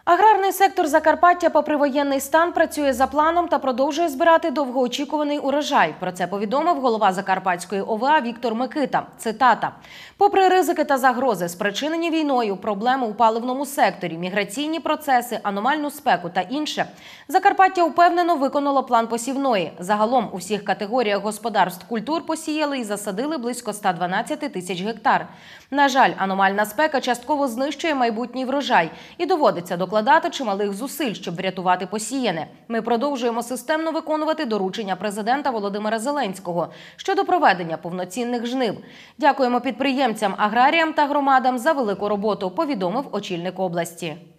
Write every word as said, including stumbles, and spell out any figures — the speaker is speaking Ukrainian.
Аграрний сектор Закарпаття попри воєнний стан працює за планом та продовжує збирати довгоочікуваний урожай. Про це повідомив голова Закарпатської О В А Віктор Микита. Цитата. «Попри ризики та загрози, спричинені війною, проблеми у паливному секторі, міграційні процеси, аномальну спеку та інше, Закарпаття упевнено виконало план посівної. Загалом у всіх категоріях господарств культур посіяли і засадили близько ста дванадцяти тисяч гектар. На жаль, аномальна спека частково знищує майбутній врожай і доводиться докладати чималих зусиль, щоб врятувати посіяне. Ми продовжуємо системно виконувати доручення президента Володимира Зеленського щодо проведення повноцінних жнив. Дякуємо підприємцям, аграріям та громадам за велику роботу», – повідомив очільник області.